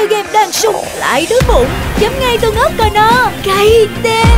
chơi game đang sung lại đói bụng, chấm ngay tô ớt coi no, cay tê.